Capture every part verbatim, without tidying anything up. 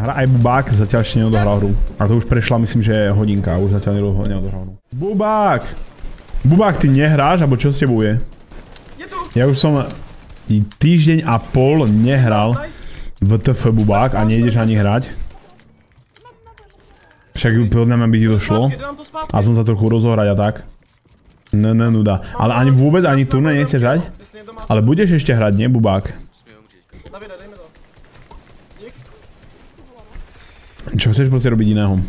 Hra aj Bubák zatiaľ ešte neodohral hru. A to už prešla, myslím, že hodinka, už zatiaľ neodohral hru. Bubák! Bubák, ty nehráš, alebo čo s tebou je? Ja už som týždeň a pol nehral V T F Bubák a nejdeš ani hrať. Však podľa mňa by ti došlo. A som sa trochu rozohrať a tak. Ne, ne, nuda. Ale ani vôbec, ani turné nechceš hrať? Ale budeš ešte hrať, nie, Bubák? Čo chceš proste robiť iného?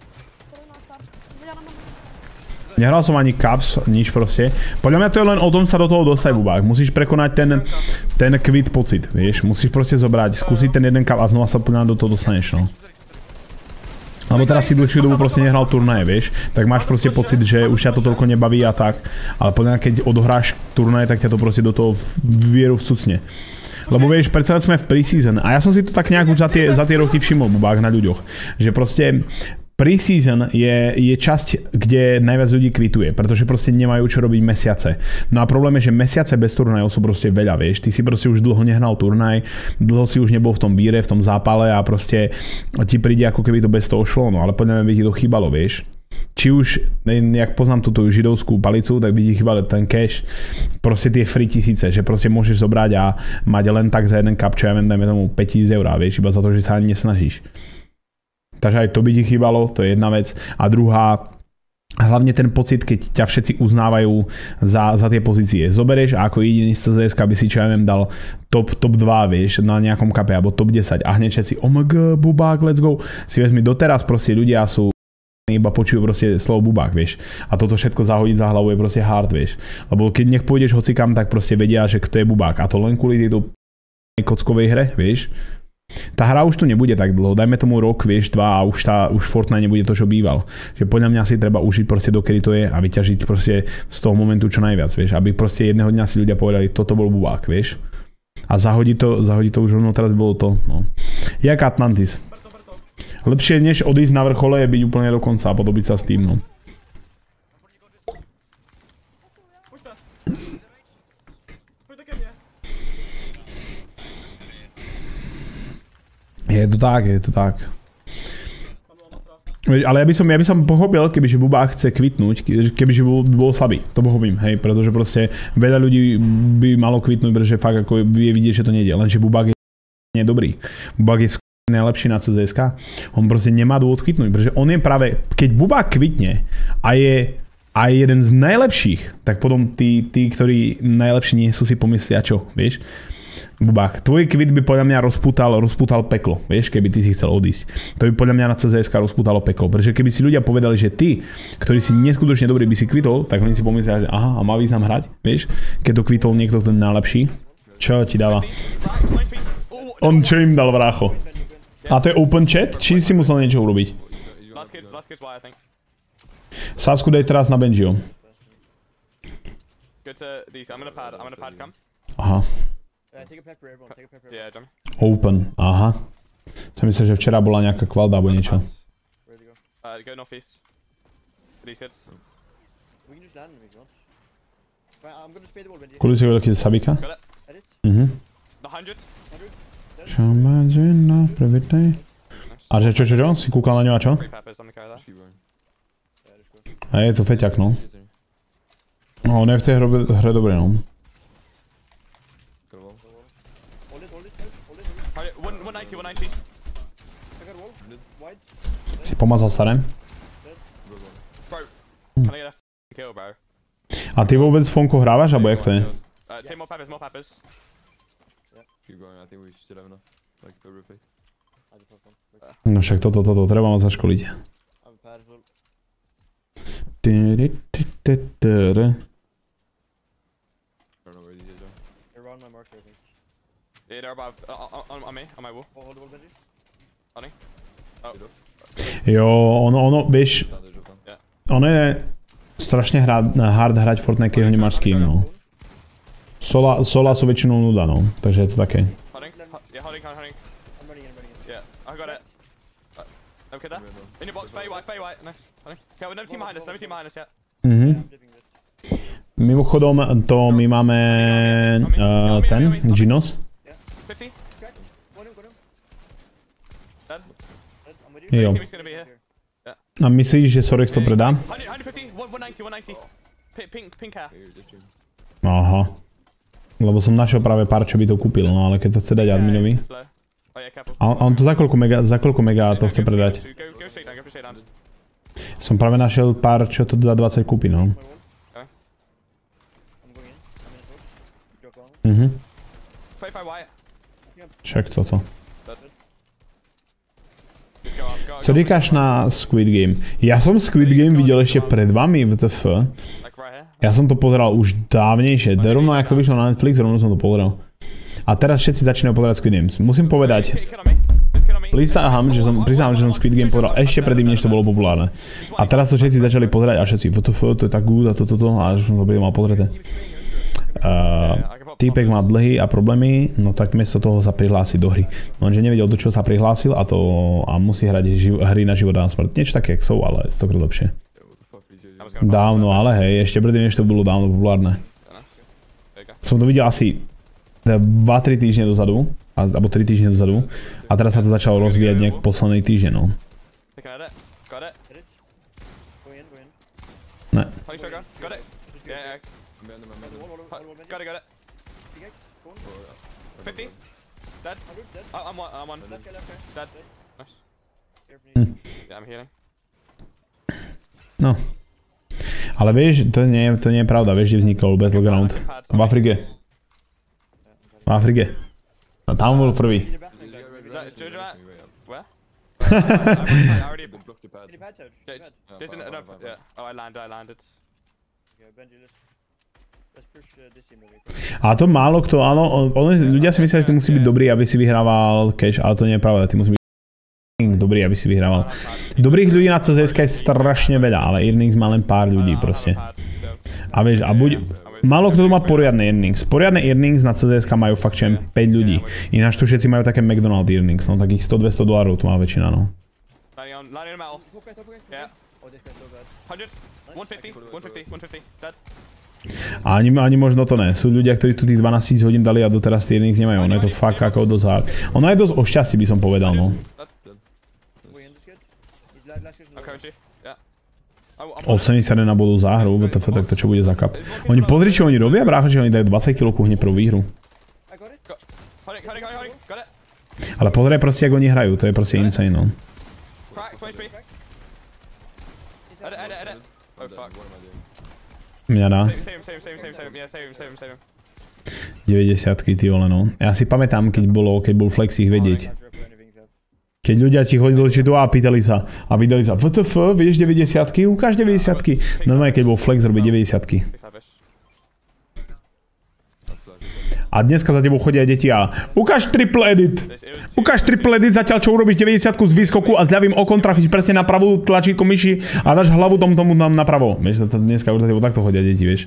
Nehral som ani Cups, nič proste. Podľa mňa to je len o tom sa do toho dostať, Bubák. Musíš prekonať ten, ten quit pocit, vieš. Musíš proste zobrať, skúsiť ten jeden cup a znova sa podľa mňa do toho dostaneš, no. Lebo teraz si dlhšiu dobu proste nehral turnaje, vieš. Tak máš proste pocit, že už ťa to toľko nebaví a tak. Ale podľa mňa, keď odohráš turnaje, tak ťa to proste do toho vieru vcucne. Lebo vieš, predsa sme v pre-season a ja som si to tak nejak už za tie, za tie roky všimol, Bubák, na ľuďoch. Že proste pre-season je, je časť, kde najviac ľudí kvituje, pretože proste nemajú čo robiť mesiace. No a problém je, že mesiace bez turnajov sú proste veľa, vieš. Ty si proste už dlho nehral turnaj, dlho si už nebol v tom víre, v tom zápale a proste ti príde ako keby to bez toho šlo, no ale podľa mňa by ti to chýbalo, vieš. Či už, jak poznám túto židovskú palicu, tak by ti chýbal ten cash, proste tie free tisíce, že proste môžeš zobrať a mať len tak za jeden cup, čo ja viem, dajme tomu päťtisíc eur, vieš, iba za to, že sa ani nesnažíš. Takže aj to by ti chýbalo, to je jedna vec. A druhá, hlavne ten pocit, keď ťa všetci uznávajú za, za tie pozície. Zoberieš a ako jediný z C Z S K by si, čo ja neviem, dal top, top dva, vieš, na nejakom kape, alebo top desať. A hneď všetci, oh my god, Bubák, let's go. Si vezmi, doteraz proste ľudia sú iba počujú proste slovo Bubák, vieš. A toto všetko zahodiť za hlavu je proste hard, vieš. Lebo keď nech pôjdeš hocikam, tak proste vedia, že kto je Bubák. A to len kvôli tejto kockovej hre, vieš. Tá hra už tu nebude tak dlho, dajme tomu rok, vieš, dva a už, tá, už Fortnite nebude to, čo býval. Že podľa mňa si treba užiť proste dokedy to je a vyťažiť proste z toho momentu čo najviac, vieš. Aby proste jedného dňa si ľudia povedali, toto bol Bubák, vieš. A zahodí to, zahodí to už rovno, teraz bolo to, no. Jak Atlantis. Lepšie než odísť na vrchole je byť úplne do konca a podobiť sa s tým, no. Je to tak, je to tak. Ale ja by som, ja by som pochopil, kebyže Bubák chce kvitnúť, kebyže bol, bol slabý. To pochopím, hej, pretože proste veľa ľudí by malo kvitnúť, pretože fakt ako vie vidieť, že to nejde. Lenže Bubák je nie dobrý. Bubák je najlepší na C Z S K. On proste nemá dôvod kvitnúť, pretože on je práve, keď Bubák kvitne a je aj jeden z najlepších, tak potom tí, tí ktorí najlepší nie sú, si pomyslia čo, vieš. Bubák, tvoj kvit by podľa mňa rozputal, rozputal peklo, vieš, keby ty si chcel odísť. To by podľa mňa na C Z S K rozputalo peklo, pretože keby si ľudia povedali, že ty, ktorý si neskutočne dobrý, by si kvitol, tak oni si pomyslia, že aha, a má význam hrať, vieš, keď to kvitol niekto, ten najlepší. Čo ti dáva? On čo im dal, brácho? A to je open chat, či si musel niečo urobiť? Sasku daj teraz na Benjio. Aha. Open, aha. Som myslel, že včera bola nejaká kvalda alebo niečo. Koľko si veľký Sabika? Mhm. Čo máš na prvitej? A že čo, čo, čo? Si kúkal na ňu a čo? A je to feťak, no. No, on je v tej hre dobre, no. Si pomazal staré? Hm. A ty vôbec Fonko hrávaš, alebo jak to je? No však toto, toto, treba ma zaškoliť. Jo, ono, ono, vieš, ono je strašne hard, hard hrať Fortnite, keď ho nemáš s kým, no. Sola, sola sú väčšinou nuda, no, takže je to také. Mhm. Mimochodom, to my máme uh, ten, Genos. Jo. A myslíš, že Sorex to predá? Aha. Lebo som našiel práve pár, čo by to kúpil, no ale keď to chce dať adminovi. A on to za koľko mega, za koľko mega to chce predať? Som práve našiel pár, čo to za dvadsať kúpi, no. Mhm. Čak toto. Co říkáš na Squid Game? Ja som Squid Game videl ešte pred vami v té ef. Ja som to pozeral už dávnejšie. Rovno, jak to vyšlo na Netflix, rovno som to pozeral. A teraz všetci začínajú pozerať Squid Game. Musím povedať, prisahám, že som, prisahám, že som Squid Game pozeral ešte predtým, než to bolo populárne. A teraz to všetci začali pozerať a všetci, W T F, to je tak good a toto, to, a že som to mal pozrieť. Uh, týpek má dlhy a problémy, no tak miesto toho sa prihlási do hry. Lenže nevedel, do čoho sa prihlásil a to a musí hrať živ, hry na život a na smrť. Niečo také, jak sú, ale stokrát lepšie. Dávno, ale hej, ešte predtým, než to bolo dávno populárne. Som to videl asi dva tri týždne dozadu, alebo tri týždne dozadu, a teraz sa to začalo rozvíjať nejak posledný týždeň, no. Ne. Hm. No. Ale vieš, to nie, to nie je pravda, vieš, kde vznikol Battleground? V Afrike. V Afrike. A tam bol prvý. A to málo kto, áno, ľudia si myslia, že to musí byť dobrý, aby si vyhrával cash, ale to nie je pravda, ty musí byť dobrý, aby si vyhrával. Dobrých ľudí na C S je strašne veľa, ale earnings má len pár ľudí proste. A vieš, a buď... Málo kto tu má poriadne earnings. Poriadne earnings na C S majú fakt čo päť ľudí. Ináč tu všetci majú také McDonald earnings, no takých sto dvesto dolárov tu má väčšina, no. A ani, ani možno to ne. Sú ľudia, ktorí tu tých dvanásť tisíc hodín dali a doteraz tie earnings nemajú. Ono je to fakt ako dosť hard. Ono je dosť o šťastí, by som povedal, no. osemdesiatjeden bodov za hru, W T F, tak to čo bude za kap. Oni pozri, čo oni robia, brácho, že oni dajú dvadsať kilov hneď prvú výhru. Ale pozri proste, jak oni hrajú, to je proste insane, no. Mňa dá. deväťdesiatky, ty vole, no. Ja si pamätám, keď bolo, keď bol Flex ich vedieť. Keď ľudia ti chodili čitu a pýtali sa a vydali sa W T F, vieš deväťdesiatky, ukáž deväťdesiatky. Normálne, keď bol Flex robiť deväťdesiatky. A dneska za tebou chodia deti a ukáž triple edit. Ukáž triple edit zatiaľ, čo urobíš deväťdesiatku z výskoku a s ľavým okom trafíš presne na pravú tlačítko myši a dáš hlavu tomu tomu tam napravo. Vieš, dneska už za tebou takto chodia deti, vieš.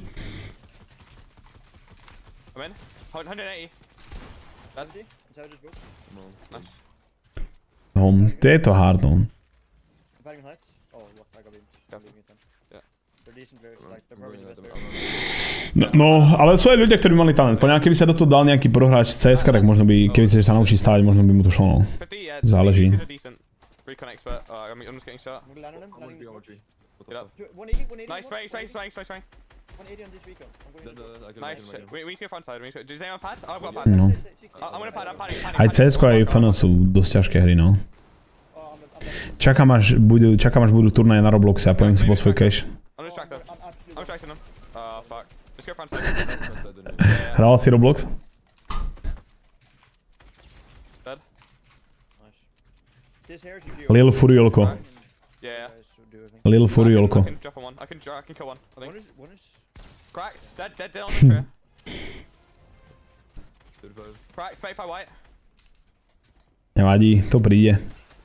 No, to je to hard, no. No, no, ale sú aj ľudia, ktorí mali talent. Poňa, keby sa do toho dal nejaký prohráč C S K, tak možno by, keby sa naučí stávať, možno by mu to šlo, no. Záleží. No. Aj C S K aj F N sú dosť ťažké hry, no. Čakám, až budú, čakám, až budú turnaje na Robloxe a poviem si po svoj cash. Hral si Roblox? Lil Furiolko. Lil Furiolko. Nevadí, to príde.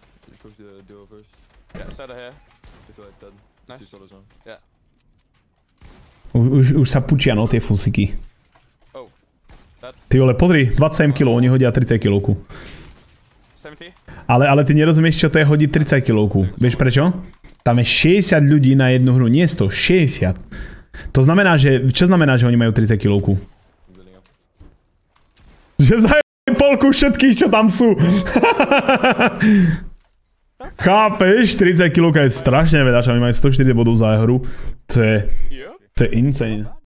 Už, už, už sa pučia, no, tie fusiky. Ty vole, podri, dvadsaťsedem kilogramov, oni hodia tridsať kilovku. Ale, ale ty nerozumieš, čo to je hodiť tridsať kilovku. Vieš prečo? Tam je šesťdesiat ľudí na jednu hru, nie sto, šesťdesiat. To znamená, že, čo znamená, že oni majú tridsať kilovku? Že zajú polku všetkých, čo tam sú. Chápeš? tridsať kilogramov je strašne veľa, čo my máme stoštyri bodov za hru. To je... To je insane.